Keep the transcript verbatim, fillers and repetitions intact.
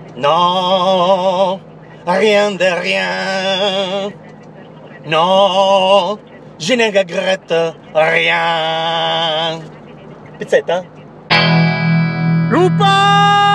Non, rien de rien. Non, je ne regrette rien. Pizzetta? Lupa!